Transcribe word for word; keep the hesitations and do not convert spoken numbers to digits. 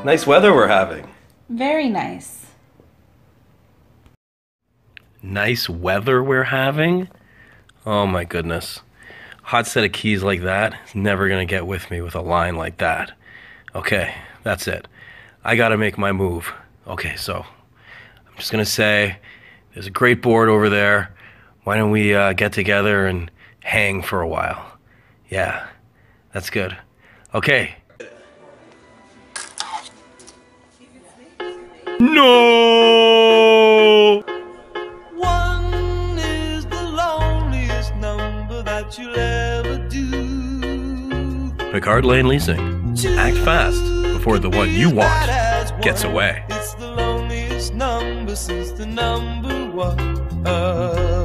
Nice weather we're having. Very nice. Nice weather we're having? Oh my goodness. Hot set of keys like that is never gonna get with me with a line like that. Okay, that's it. I gotta make my move. Okay, so I'm just gonna say there's a great board over there. Why don't we uh, get together and hang for a while? Yeah, that's good. Okay. No! One is the loneliest number that you'll ever do. Picard Lane Leasing. Act fast before the one you want gets away. It's the loneliest number since the number one.